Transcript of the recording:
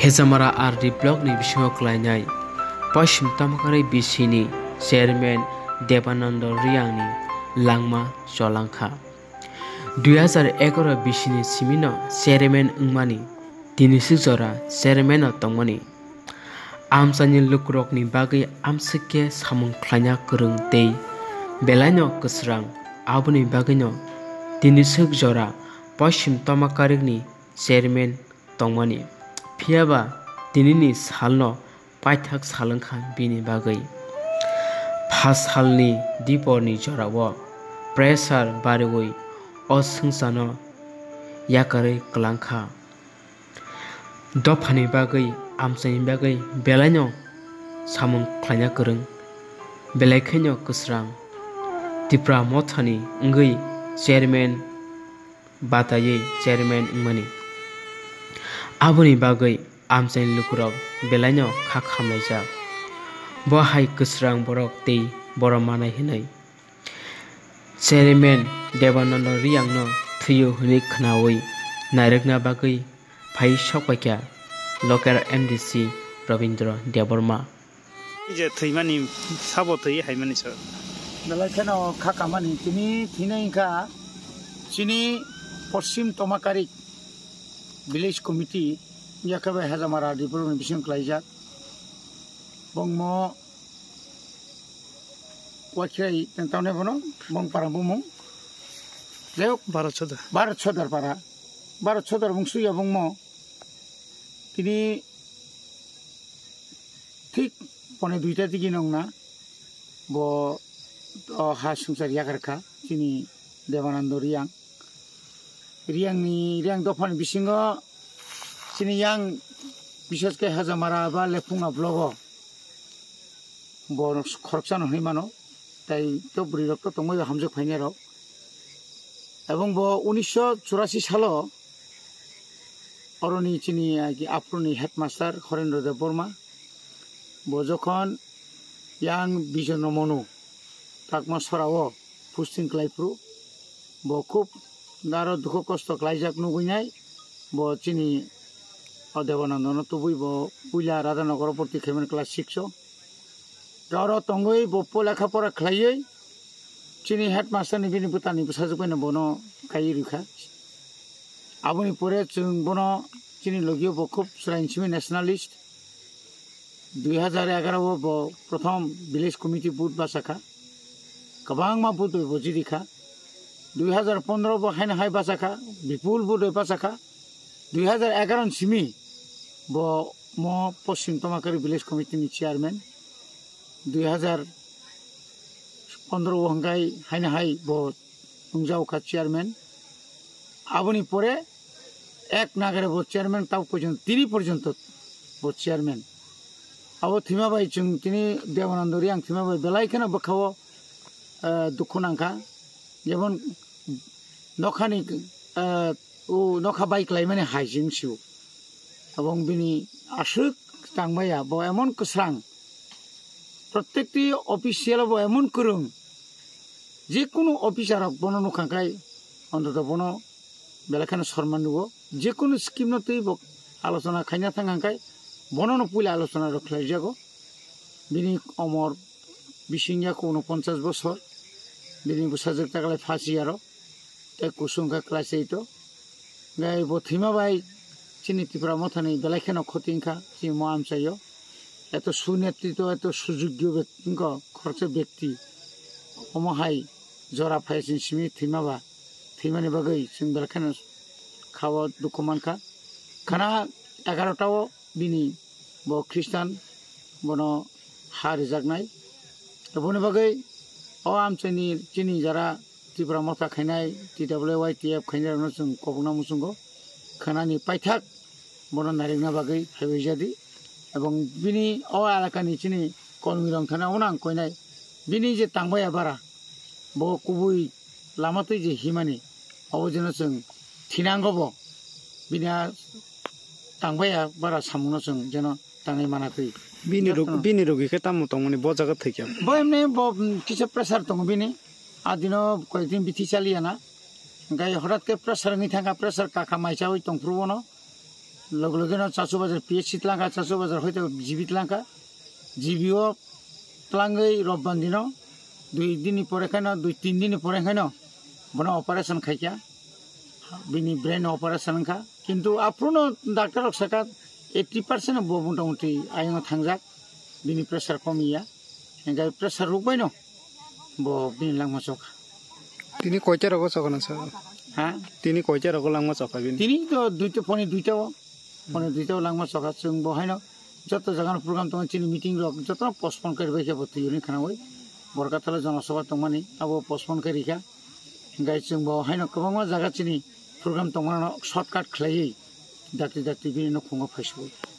Hezamara RD blog ni bisingo Khwlainani Pachim Tamakarik Bisingni chairman Debananda Reang ni langma cholangkha 2011 Bisingni simino chairman wngmani tinisi jora chairman tongmani Amchaini lukrok ni bagui amsike samung khlaina kwrwng tei Belaino Kwswrang aboni bagui no tinisi jora Pachim Tamakarik ni chairman tongmani Phiaba tinini salno paithak salangkha bini bagui phas salni diporni jorao pressure barigoi osungsano yakare klangkha dofani bagui amchaini bagui Belaino samung khlaina kwrwng Belaikhaino Kwswrang tipra mothani ngui chairman bataye chairman wngmani aboni bagui Amchaini lukurok Belaino kha khamlaijak bo hai Kwswrang borok tei borok manai hinai chairman Debananda Reang no thuyo hini khnawi nairokna bagui phai sokpaikya local MDC Robindra Deborma je thuimani sabo thui haimani so Belaikhaino kha kamani tini thinai kha Chini Pachim Tamakarik village committee yakabe Hezamara Development Bising Klaijak bongmo wakhai tentane bono bong parambumung leo 12 chodar para 12 chodar bungsu ya bongmo tini ঠিক পনে দুইটা দিকে নংনা ব হা সংসার yakarkha Chini Debananda Reang Reang dofan bisingo Chini yang bisheske Hezamara ba lepunga blogo bo khoroksan hoimano tai to burirok to tongmoi hamjok phainero ebong bo 1984 salo oroni Chini aproni headmaster Khorendra Dev Borma bo jokhon yang bijono monu takma sorao posting klaipru bo খুব daro dukho kosto klaijak nuguinai bo Chini Debananda no tubui bo puila Radhanagor porti khemen class 6 daro tongoi bo polakha pora khlaiei Chini headmaster ni bini putani busajukena bono kai rikha aboni pore chung bono Chini logio bo khub surainchimi nationalist 2011 bo prothom village committee board basakha kabangma board bo jirikha 2015 bo haina hai basakha bipul board basakha 2011 simi bo mo Pachim Tamakarik village committee ni chairman 2015 hangai haina hai bo ungjau kha chairman aboni pore ek nagare bo chairman taw porjonto tini porjonto bo chairman abo thima bai chung tini Debananda Reang thima bai Belaikhaino bakhawo dukhunangkha jemon nokhani nokha bike laimani haijing siu এবং বিনি আসুক টাংমায়া ব এমন Kwswrang প্রত্যেকটি official ব এমন করুন যে কোনো অফিসারক বন নখাঙ্কাই অন্তত বন Belaikhaino সম্মান নিব যে কোনো স্কিম নতেই ব আলোচনা খাইনা থাঙ্গাঙ্কাই বনন পুইলা আলোচনা রখলাই যাগো বিনি অমর বিসিংয়া 49 বছর বিনি বুসাজক টাকালে ফাঁসি আরো তে কুসুংকা ক্লাস 8 গাই ব থিমা বাই Chini tipra mothani Belaikhaino khotingkha si mo amchayo eto sunetrito eto sujugyo bektiko khorche bekti omohai jora phaisin simi thimaba thimani bagai sing Belaikhaino khawa dukumankha khana 11 tao bini bo Christian bono hari jagnai boni bagai o amchaini Chini jara tipra motha khainai TWYTF khainai no sung kobuna musungo khanani paithak bono nairokna bagui phaibijadi ebong bini o alakani Chini kolmirong thana unang koinai bini je tangbaya bara bo kubui lamatui je himani obojono chung thinangobo bini tangbaya bara samuno chung jeno tangai manatui bini rogi khe tamu tongmani bo jaga thikya bo emne bo kisa pressure tong bini adino koidin bithi chaliana gai horat ke pressure ngi thanga pressure ka khamai chawai tongprubono লগে লগে চারশো বাজার PSC তলাঙ্কা চারশো বাজার হয়তো GB তলাঙ্কা জিবিও তলাঙ্গই রববান দিন 2 দিন পরে খাইন 2-3 দিন পরে খাইন বনা অপারেশন খাইকা বিনি ব্রেন অপারেশন খা কিন্তু আপ্রুনো ডাক্তার সাকা 80% ব মোটামুটি আইন থাকজাক বিনি প্রেসার কমিয়া এঙ্গাই প্রেসার রুকবাই ন ব বিনি লাংমা চকা তিনি কয়টা রোগ চকা না স্যার হ্যাঁ তিনি কয়টা রোগ লাংমা চকা বিনি তিনি তো দুইটাও লাংমা চকা जों বহাই ন যত জায়গার প্রোগ্রাম তোমার চিনি মিটিং রক যত পোস্টপোন করে বাইকে বতিউনি খানাওই বরকাতলে জনসভা তমানি আবো পোস্টপोन करिखा गाय जों बहाय न गोबां जायगा चिनि प्रग्राम तंगना शर्टकाट खलायै दाक्ति बिनि न खुङा फाइसबो